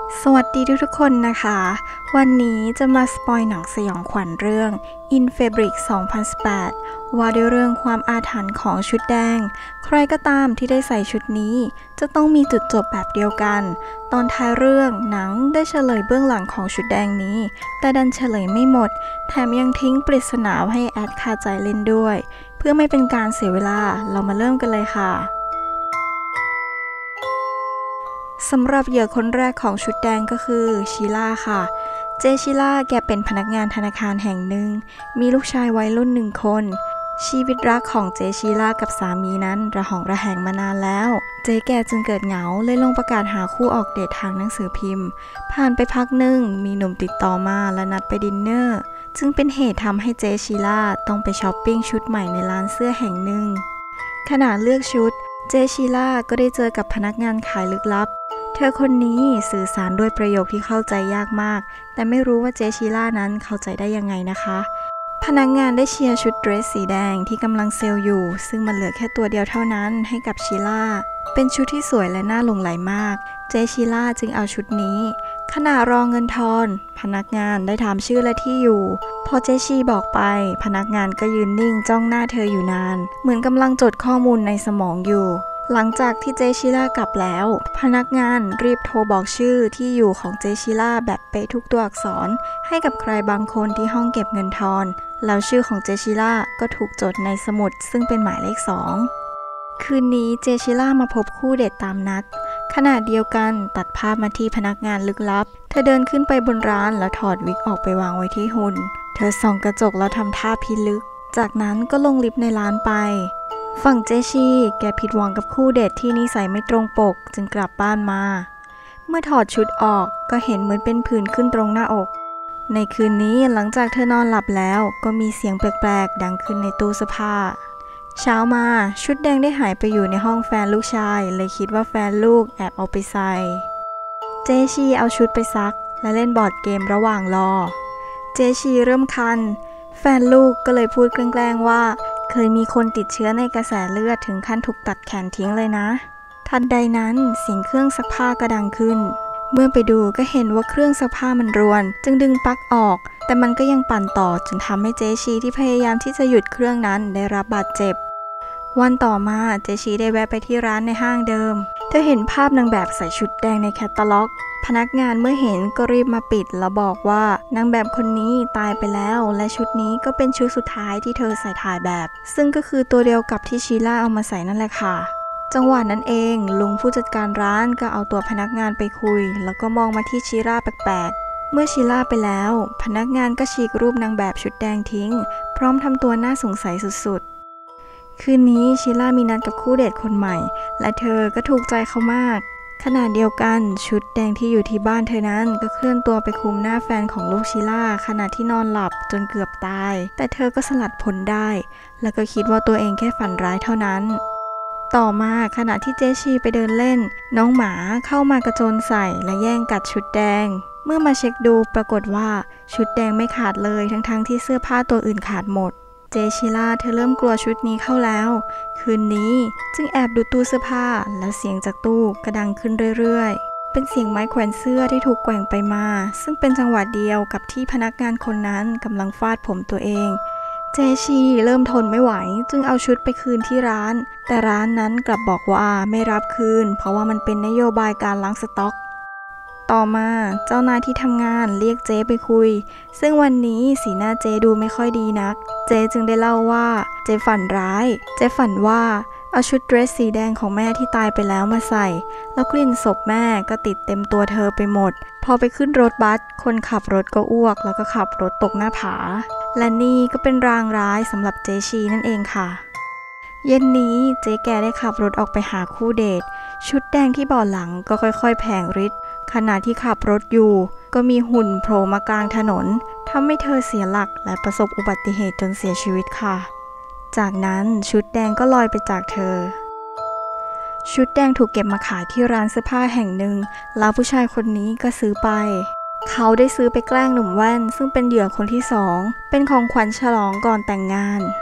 สวัสดีทุกคนนะคะ วันนี้จะมาสปอยหนังสยองขวัญเรื่อง In Fabric 2018 ว่าด้วยเรื่องความอาถรรพ์ของชุดแดงใครก็ตามที่ได้ใส่ชุดนี้จะต้องมีจุดจบแบบเดียวกันตอนท้ายเรื่องหนังได้เฉลยเบื้องหลังของชุดแดงนี้แต่ดันเฉลยไม่หมดแถมยังทิ้งปริศนาให้แอดคาใจเล่นด้วยเพื่อไม่เป็นการเสียเวลาเรามาเริ่มกันเลยค่ะสำหรับเหยื่อคนแรกของชุดแดงก็คือชีล่าค่ะเจชิล่าแกเป็นพนักงานธนาคารแห่งหนึ่งมีลูกชายวัยรุ่น1 คนชีวิตรักของเจชิล่ากับสามีนั้นระหองระแหงมานานแล้วเจแกจึงเกิดเหงาเลยลงประกาศหาคู่ออกเดททางหนังสือพิมพ์ผ่านไปพักหนึ่งมีหนุ่มติดต่อมาและนัดไปดินเนอร์จึงเป็นเหตุทำให้เจชิล่าต้องไปช้อปปิ้งชุดใหม่ในร้านเสื้อแห่งหนึ่งขณะเลือกชุดเจชิล่าก็ได้เจอกับพนักงานขายลึกลับเธอคนนี้สื่อสารด้วยประโยคที่เข้าใจยากมากแต่ไม่รู้ว่าเจชิล่านั้นเข้าใจได้ยังไงนะคะพนักงานได้เชียร์ชุดเดรสสีแดงที่กำลังเซลล์อยู่ซึ่งมันเหลือแค่ตัวเดียวเท่านั้นให้กับชิล่าเป็นชุดที่สวยและน่าหลงใหลมากเจชิล่าจึงเอาชุดนี้ขณะรอเงินทอนพนักงานได้ถามชื่อและที่อยู่พอเจชีบอกไปพนักงานก็ยืนนิ่งจ้องหน้าเธออยู่นานเหมือนกำลังจดข้อมูลในสมองอยู่หลังจากที่เจชิล่ากลับแล้วพนักงานรีบโทรบอกชื่อที่อยู่ของเจชิล่าแบบเป๊ะทุกตัวอักษรให้กับใครบางคนที่ห้องเก็บเงินทอนแล้วชื่อของเจชิล่าก็ถูกจดในสมุดซึ่งเป็นหมายเลข2คืนนี้เจชิล่ามาพบคู่เดทตามนัดขณะเดียวกันตัดภาพมาที่พนักงานลึกลับเธอเดินขึ้นไปบนร้านแล้วถอดวิกออกไปวางไว้ที่หุ่นเธอส่องกระจกแล้วทำท่าพิลึกจากนั้นก็ลงลิฟต์ในร้านไปฝั่งเจชีแกผิดหวังกับคู่เดทที่นิสัยไม่ตรงปกจึงกลับบ้านมาเมื่อถอดชุดออกก็เห็นเหมือนเป็นผื่นขึ้นตรงหน้าอกในคืนนี้หลังจากเธอนอนหลับแล้วก็มีเสียงแปลกๆดังขึ้นในตู้เสื้อผ้าเช้ามาชุดแดงได้หายไปอยู่ในห้องแฟนลูกชายเลยคิดว่าแฟนลูกแอบเอาไปใส่เจชีเอาชุดไปซักและเล่นบอร์ดเกมระหว่างรอเจชีเริ่มคันแฟนลูกก็เลยพูดแกล้งๆว่าเคยมีคนติดเชื้อในกระแสเลือดถึงขั้นถูกตัดแขนทิ้งเลยนะทันใดนั้นเสียงเครื่องซักผ้าก็ดังขึ้นเมื่อไปดูก็เห็นว่าเครื่องซักผ้ามันรวนจึงดึงปลั๊กออกแต่มันก็ยังปั่นต่อจนทำให้เจชีที่พยายามที่จะหยุดเครื่องนั้นได้รับบาดเจ็บวันต่อมาเจชีได้แวะไปที่ร้านในห้างเดิมเธอเห็นภาพนางแบบใส่ชุดแดงในแคตตาล็อกพนักงานเมื่อเห็นก็รีบมาปิดแล้วบอกว่านางแบบคนนี้ตายไปแล้วและชุดนี้ก็เป็นชุดสุดท้ายที่เธอใส่ถ่ายแบบซึ่งก็คือตัวเดียวกับที่ชีล่าเอามาใส่นั่นแหละค่ะจังหวะนั้นเองลุงผู้จัดการร้านก็เอาตัวพนักงานไปคุยแล้วก็มองมาที่ชีล่าแปลกๆเมื่อชีล่าไปแล้วพนักงานก็ฉีกรูปนางแบบชุดแดงทิ้งพร้อมทำตัวน่าสงสัยสุดๆคืนนี้ชีล่ามีนัดกับคู่เดทคนใหม่และเธอก็ถูกใจเขามากขณะเดียวกันชุดแดงที่อยู่ที่บ้านเธอนั้นก็เคลื่อนตัวไปคุมหน้าแฟนของลูกชิล่าขณะที่นอนหลับจนเกือบตายแต่เธอก็สลัดพ้นได้แล้วก็คิดว่าตัวเองแค่ฝันร้ายเท่านั้นต่อมาขณะที่เจชีไปเดินเล่นน้องหมาเข้ามากระโจนใส่และแย่งกัดชุดแดงเมื่อมาเช็คดูปรากฏว่าชุดแดงไม่ขาดเลยทั้งที่เสื้อผ้าตัวอื่นขาดหมดเจชิล่าเธอเริ่มกลัวชุดนี้เข้าแล้วคืนนี้จึงแอบดูตู้เสื้อผ้าแล้วเสียงจากตู้ก็ดังขึ้นเรื่อยๆเป็นเสียงไม้แขวนเสื้อที่ถูกแกว่งไปมาซึ่งเป็นจังหวะเดียวกับที่พนักงานคนนั้นกำลังฟาดผมตัวเองเจชีเริ่มทนไม่ไหวจึงเอาชุดไปคืนที่ร้านแต่ร้านนั้นกลับบอกว่าไม่รับคืนเพราะว่ามันเป็นนโยบายการล้างสต็อกต่อมาเจ้านายที่ทำงานเรียกเจ๊ไปคุยซึ่งวันนี้สีหน้าเจ๊ดูไม่ค่อยดีนักเจ๊จึงได้เล่าว่าเจ๊ฝันร้ายเจ๊ฝันว่าเอาชุดเดรสสีแดงของแม่ที่ตายไปแล้วมาใส่แล้วกลิ่นศพแม่ก็ติดเต็มตัวเธอไปหมดพอไปขึ้นรถบัสคนขับรถก็อ้วกแล้วก็ขับรถตกหน้าผาและนี่ก็เป็นรางร้ายสำหรับเจชีนั่นเองค่ะเย็นนี้เจ๊แกได้ขับรถออกไปหาคู่เดทชุดแดงที่เบาะหลังก็ค่อยๆแผงฤทธิ์ขณะที่ขับรถอยู่ก็มีหุ่นโผล่มากลางถนนทำให้เธอเสียหลักและประสบอุบัติเหตุจนเสียชีวิตค่ะจากนั้นชุดแดงก็ลอยไปจากเธอชุดแดงถูกเก็บมาขายที่ร้านเสื้อผ้าแห่งหนึ่งแล้วผู้ชายคนนี้ก็ซื้อไปเขาได้ซื้อไปแกล้งหนุ่มแว่นซึ่งเป็นเหยื่อคนที่2เป็นของขวัญฉลองก่อนแต่งงานค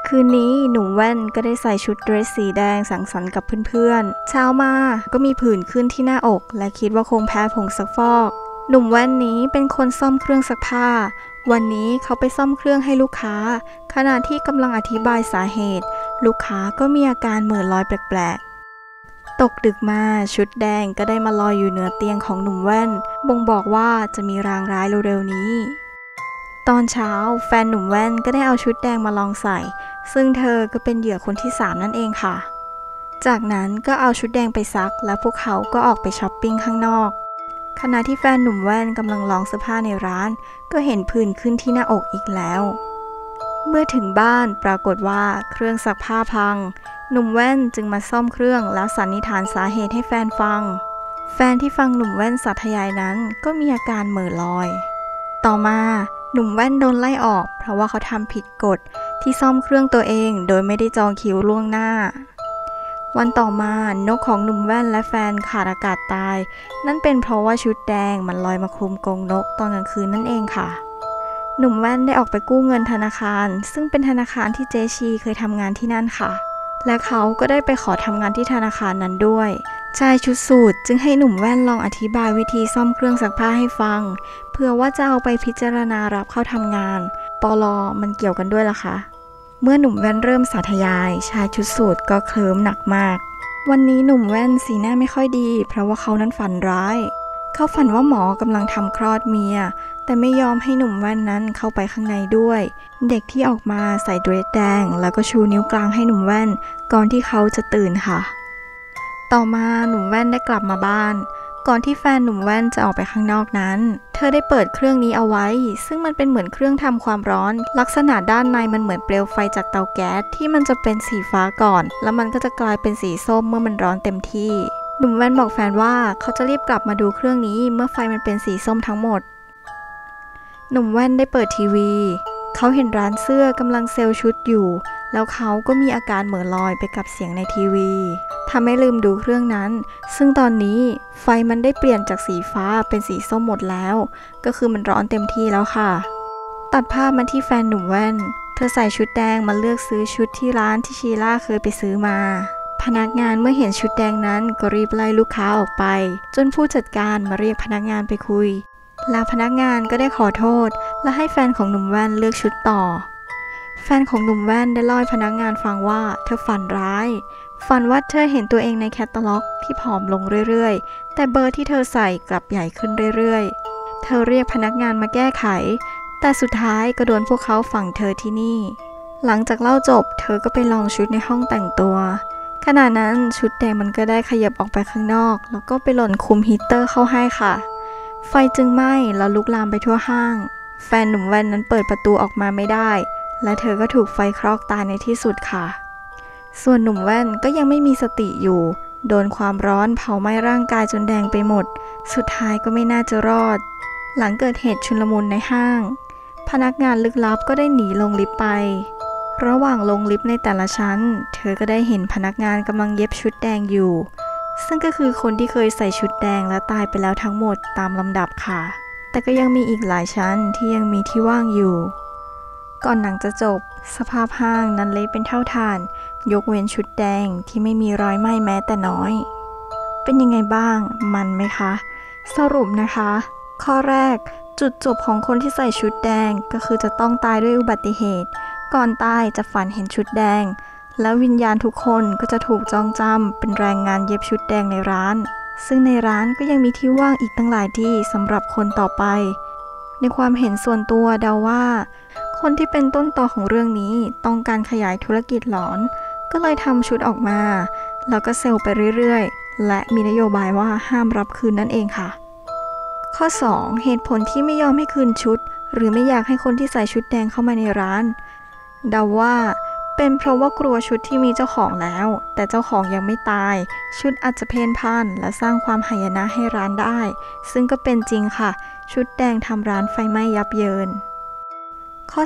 คืนนี้หนุ่มแว่นก็ได้ใส่ชุดเดรสสีแดงสังสรรค์กับเพื่อนๆเช้ามาก็มีผื่นขึ้นที่หน้าอกและคิดว่าคงแพ้ผงซักฟอกหนุ่มแว่นนี้เป็นคนซ่อมเครื่องซักผ้าวันนี้เขาไปซ่อมเครื่องให้ลูกค้าขณะที่กำลังอธิบายสาเหตุลูกค้าก็มีอาการเหม่อลอยแปลกๆตกดึกมาชุดแดงก็ได้มาลอยอยู่เหนือเตียงของหนุ่มแว่นบ่งบอกว่าจะมีรางร้ายเร็วๆนี้ตอนเช้าแฟนหนุ่มแว่นก็ได้เอาชุดแดงมาลองใส่ซึ่งเธอก็เป็นเหยื่อคนที่3นั่นเองค่ะจากนั้นก็เอาชุดแดงไปซักและพวกเขาก็ออกไปช้อปปิ้งข้างนอกขณะที่แฟนหนุ่มแว่นกำลังลองเสื้อผ้าในร้านก็เห็นผื่นขึ้นที่หน้าอกอีกแล้วเมื่อถึงบ้านปรากฏว่าเครื่องซักผ้าพังหนุ่มแว่นจึงมาซ่อมเครื่องแล้วสันนิษฐานสาเหตุให้แฟนฟังแฟนที่ฟังหนุ่มแว่นสาธยายนั้นก็มีอาการเหม่อลอยต่อมาหนุ่มแว่นโดนไล่ออกเพราะว่าเขาทำผิดกฎที่ซ่อมเครื่องตัวเองโดยไม่ได้จองคิวล่วงหน้าวันต่อมานกของหนุ่มแว่นและแฟนขาดอากาศตายนั่นเป็นเพราะว่าชุดแดงมันลอยมาคลุมกรงนกตอนกลางคืนนั่นเองค่ะหนุ่มแว่นได้ออกไปกู้เงินธนาคารซึ่งเป็นธนาคารที่เจชีเคยทำงานที่นั่นค่ะและเขาก็ได้ไปขอทำงานที่ธนาคารนั้นด้วยชายชุดสูทจึงให้หนุ่มแว่นลองอธิบายวิธีซ่อมเครื่องซักผ้าให้ฟังเพื่อว่าจะเอาไปพิจารณารับเข้าทำงานปลมันเกี่ยวกันด้วยล่ะคะเมื่อหนุ่มแว่นเริ่มสาธยายชายชุดสูทก็เคลิ้มหนักมากวันนี้หนุ่มแว่นสีหน้าไม่ค่อยดีเพราะว่าเขานั้นฝันร้ายเขาฝันว่าหมอกำลังทำคลอดเมียแต่ไม่ยอมให้หนุ่มแว่นนั้นเข้าไปข้างในด้วยเด็กที่ออกมาใส่เดรสแดงแล้วก็ชูนิ้วกลางให้หนุ่มแว่นก่อนที่เขาจะตื่นค่ะต่อมาหนุ่มแว่นได้กลับมาบ้านก่อนที่แฟนหนุ่มแว่นจะออกไปข้างนอกนั้นเธอได้เปิดเครื่องนี้เอาไว้ซึ่งมันเป็นเหมือนเครื่องทำความร้อนลักษณะด้านในมันเหมือนเปลวไฟจากเตาแก๊สที่มันจะเป็นสีฟ้าก่อนแล้วมันก็จะกลายเป็นสีส้มเมื่อมันร้อนเต็มที่หนุ่มแว่นบอกแฟนว่าเขาจะรีบกลับมาดูเครื่องนี้เมื่อไฟมันเป็นสีส้มทั้งหมดหนุ่มแว่นได้เปิดทีวีเขาเห็นร้านเสื้อกำลังเซลล์ชุดอยู่แล้วเขาก็มีอาการเหม่อลอยไปกับเสียงในทีวีทำให้ลืมดูเครื่องนั้นซึ่งตอนนี้ไฟมันได้เปลี่ยนจากสีฟ้าเป็นสีส้มหมดแล้วก็คือมันร้อนเต็มที่แล้วค่ะตัดภาพมาที่แฟนหนุ่มแว่นเธอใส่ชุดแดงมาเลือกซื้อชุดที่ร้านที่ชีล่าเคยไปซื้อมาพนักงานเมื่อเห็นชุดแดงนั้นก็รีบไล่ลูกค้าออกไปจนผู้จัดการมาเรียกพนักงานไปคุยแล้วพนักงานก็ได้ขอโทษและให้แฟนของหนุ่มแว่นเลือกชุดต่อแฟนของหนุ่มแว่นได้เล่าให้พนักงานฟังว่าเธอฝันร้ายฝันว่าเธอเห็นตัวเองในแคตตาล็อกที่ผอมลงเรื่อยๆแต่เบอร์ที่เธอใส่กลับใหญ่ขึ้นเรื่อยๆเธอเรียกพนักงานมาแก้ไขแต่สุดท้ายก็โดนพวกเขาฝังเธอที่นี่หลังจากเล่าจบเธอก็ไปลองชุดในห้องแต่งตัวขณะนั้นชุดแดงมันก็ได้ขยับออกไปข้างนอกแล้วก็ไปหล่นคุมฮีตเตอร์เข้าให้ค่ะไฟจึงไหม้แล้วลุกลามไปทั่วห้างแฟนหนุ่มแว่นนั้นเปิดประตูออกมาไม่ได้และเธอก็ถูกไฟคลอกตายในที่สุดค่ะส่วนหนุ่มแว่นก็ยังไม่มีสติอยู่โดนความร้อนเผาไหม้ร่างกายจนแดงไปหมดสุดท้ายก็ไม่น่าจะรอดหลังเกิดเหตุชุลมุนในห้างพนักงานลึกลับก็ได้หนีลงลิฟต์ไประหว่างลงลิฟต์ในแต่ละชั้นเธอก็ได้เห็นพนักงานกำลังเย็บชุดแดงอยู่ซึ่งก็คือคนที่เคยใส่ชุดแดงและตายไปแล้วทั้งหมดตามลำดับค่ะแต่ก็ยังมีอีกหลายชั้นที่ยังมีที่ว่างอยู่ก่อนหนังจะจบสภาพห้างนั้นเละเป็นเท่าฐานยกเว้นชุดแดงที่ไม่มีรอยไหม้แม้แต่น้อยเป็นยังไงบ้างมันไหมคะสรุปนะคะข้อแรกจุดจบของคนที่ใส่ชุดแดงก็คือจะต้องตายด้วยอุบัติเหตุก่อนตายจะฝันเห็นชุดแดงแล้ววิญญาณทุกคนก็จะถูกจองจำเป็นแรงงานเย็บชุดแดงในร้านซึ่งในร้านก็ยังมีที่ว่างอีกตั้งหลายที่สำหรับคนต่อไปในความเห็นส่วนตัวเดาว่าคนที่เป็นต้นตอของเรื่องนี้ต้องการขยายธุรกิจหลอนก็เลยทำชุดออกมาแล้วก็เซลล์ไปเรื่อยๆและมีนโยบายว่าห้ามรับคืนนั่นเองค่ะข้อ 2 เหตุผลที่ไม่ยอมให้คืนชุดหรือไม่อยากให้คนที่ใส่ชุดแดงเข้ามาในร้านเดาว่าเป็นเพราะว่ากลัวชุดที่มีเจ้าของแล้วแต่เจ้าของยังไม่ตายชุดอาจจะเพ่นพ่านและสร้างความหายนะให้ร้านได้ซึ่งก็เป็นจริงค่ะชุดแดงทำร้านไฟไหม้ยับเยินข้อ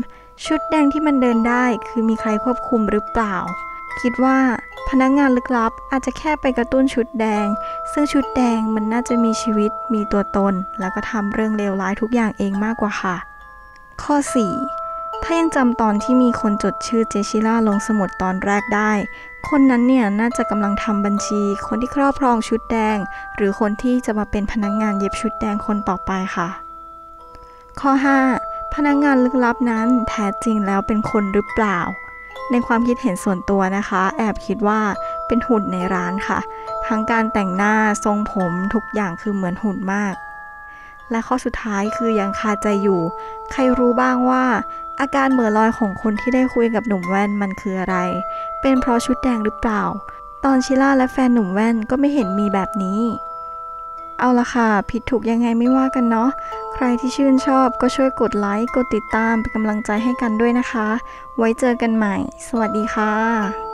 3 ชุดแดงที่มันเดินได้คือมีใครควบคุมหรือเปล่าคิดว่าพนักงานลึกลับอาจจะแค่ไปกระตุ้นชุดแดงซึ่งชุดแดงมันน่าจะมีชีวิตมีตัวตนแล้วก็ทำเรื่องเลวร้ายทุกอย่างเองมากกว่าค่ะข้อ 4 ถ้ายังจำตอนที่มีคนจดชื่อเจชิล่าลงสมุดตอนแรกได้ คนนั้นเนี่ยน่าจะกำลังทำบัญชีคนที่ครอบครองชุดแดงหรือคนที่จะมาเป็นพนักงานเย็บชุดแดงคนต่อไปค่ะข้อ 5. พนักงานลึกลับนั้นแท้จริงแล้วเป็นคนหรือเปล่าในความคิดเห็นส่วนตัวนะคะแอบคิดว่าเป็นหุ่นในร้านค่ะทั้งการแต่งหน้าทรงผมทุกอย่างคือเหมือนหุ่นมากและข้อสุดท้ายคือยังคาใจอยู่ใครรู้บ้างว่าอาการเหม่อลอยของคนที่ได้คุยกับหนุ่มแว่นมันคืออะไรเป็นเพราะชุดแดงหรือเปล่าตอนชิล่าและแฟนหนุ่มแว่นก็ไม่เห็นมีแบบนี้เอาละค่ะผิดถูกยังไงไม่ว่ากันเนาะใครที่ชื่นชอบก็ช่วยกดไลค์กดติดตามเป็นกำลังใจให้กันด้วยนะคะไว้เจอกันใหม่สวัสดีค่ะ